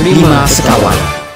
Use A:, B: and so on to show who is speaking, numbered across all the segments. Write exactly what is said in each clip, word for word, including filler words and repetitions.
A: Lima Sekawan.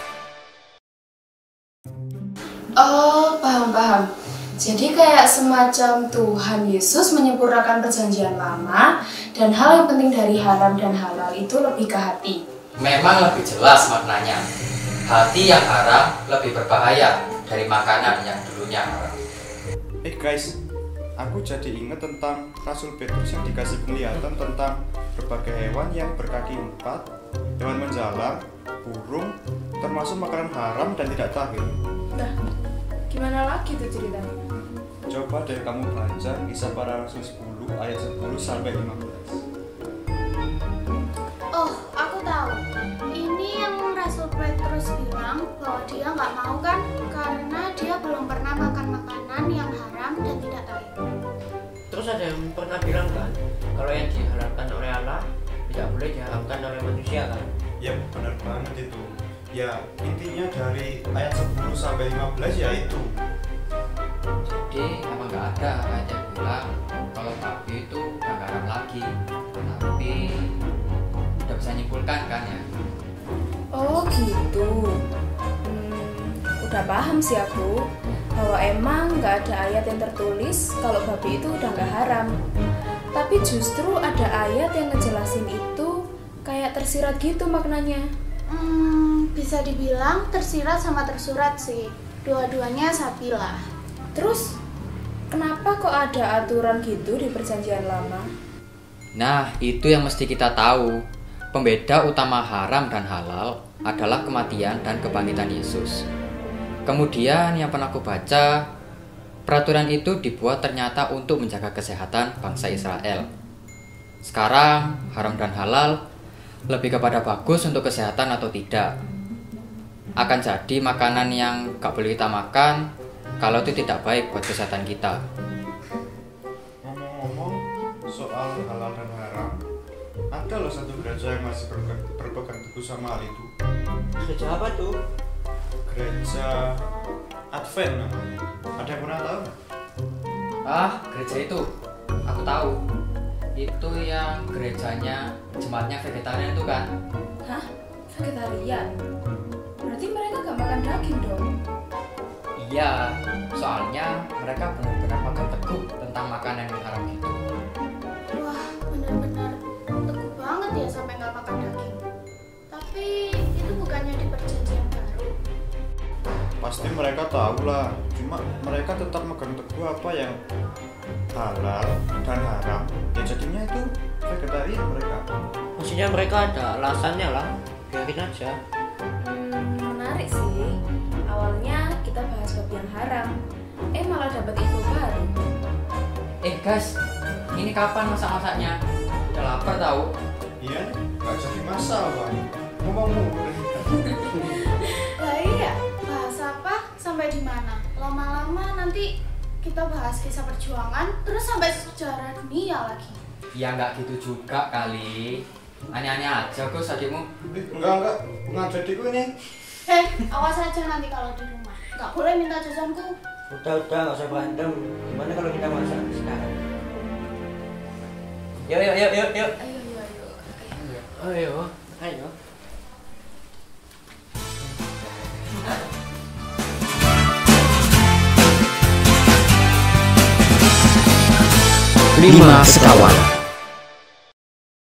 B: Oh, paham-paham. Jadi kayak semacam Tuhan Yesus menyempurnakan perjanjian lama, dan hal yang penting dari haram dan halal itu lebih ke hati.
C: Memang lebih jelas maknanya. Hati yang haram lebih berbahaya dari makanan yang dulunya haram.
D: Eh guys, aku jadi ingat tentang Rasul Petrus yang dikasih penglihatan tentang berbagai hewan yang berkaki empat, hewan menjalar, burung, termasuk makanan haram dan tidak tahir.
B: Nah, gimana lagi tuh ceritanya?
D: Coba deh kamu baca Kisah Para Rasul sepuluh ayat sepuluh sampai lima belas.
E: Oh, aku tahu. Ini yang Rasul Petrus bilang bahwa dia nggak mau kan karena dia belum pernah makan makanan yang haram dan tidak tahir.
F: Terus ada yang pernah bilang kan, kalau yang diharamkan oleh Allah tidak boleh diharamkan oleh manusia kan?
D: Ya benar banget itu. Ya intinya dari ayat sepuluh sampai lima belas ya itu.
C: Jadi emang nggak ada ayat yang bilang kalau babi itu udah nggak haram lagi. Tapi udah bisa nyimpulkan kan ya?
B: Oh gitu. Hmm, udah paham sih aku bahwa emang nggak ada ayat yang tertulis kalau babi itu udah nggak haram. Tapi justru ada ayat yang ngejelasin itu kayak tersirat gitu maknanya.
E: Hmm, bisa dibilang tersirat sama tersurat sih. Dua-duanya sapilah.
B: Terus kenapa kok ada aturan gitu di perjanjian lama?
C: Nah, itu yang mesti kita tahu. Pembeda utama haram dan halal adalah kematian dan kebangkitan Yesus. Kemudian yang pernah aku baca, peraturan itu dibuat ternyata untuk menjaga kesehatan bangsa Israel. Sekarang haram dan halal lebih kepada bagus untuk kesehatan atau tidak. Akan jadi makanan yang gak boleh kita makan kalau itu tidak baik buat kesehatan kita.
D: Ngomong-ngomong soal halal dan haram, ada loh satu gereja yang masih berpegang, berpegang teguh sama hal itu.
F: Gereja apa tuh?
D: Gereja Advent namanya. Ada yang pernah tahu?
C: Ah, gereja itu aku tahu. Itu yang gerejanya jemaatnya vegetarian itu kan?
B: Hah? Vegetarian? Berarti mereka gak makan daging dong?
C: Iya, soalnya mereka benar-benar makan teguh tentang makanan yang haram gitu.
E: Wah, benar-benar teguh banget ya sampai nggak makan daging. Tapi itu bukannya di perjanjian baru.
D: Pasti mereka tahu lah, cuma mereka tetap megang teguh apa yang halal dan haram. Ya jadinya itu vegetarian mereka.
F: Maksudnya mereka ada alasannya lah, biarin aja.
B: Hmm, menarik sih. Awalnya kita bahas bab yang haram, eh malah dapat info baru.
C: Eh guys, ini kapan masak-masaknya? Udah lapar tahu.
D: Iya, nggak jadi masalah. Ngomong mulu.
E: Lah iya, bahas apa sampai di mana? Lama-lama nanti kita bahas kisah perjuangan terus sampai sejarah dunia lagi.
C: Ya nggak gitu juga kali. Aneh-aneh aja Gus adikmu.
D: Eh, enggak enggak, bukan jadiku ini.
E: Eh, awas aja nanti kalau di rumah. Nggak boleh minta jajanku.
F: Udah, udah, gak usah berantem. Gimana kalau kita masak sekarang? Yuk, yuk, yuk, yuk, yuk.
E: Ayo, ayo, ayo.
F: Ayo, ayo.
A: Lima Sekawan.